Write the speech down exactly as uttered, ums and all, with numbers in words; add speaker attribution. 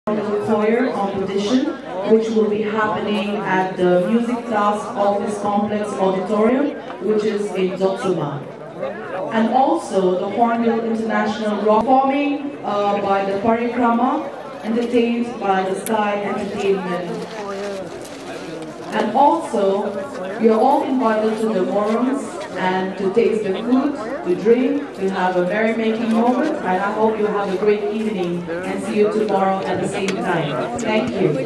Speaker 1: the choir competition, which will be happening at the Music Task Office Complex Auditorium, which is in Zotsuma. And also the Hornbill International Rock performing uh, by the Parikrama, entertained by the Sky Entertainment. And also, we are all invited to the morons and to taste the food, to drink, to have a merrymaking moment, and I hope you have a great evening and see you tomorrow at the same time. Thank you.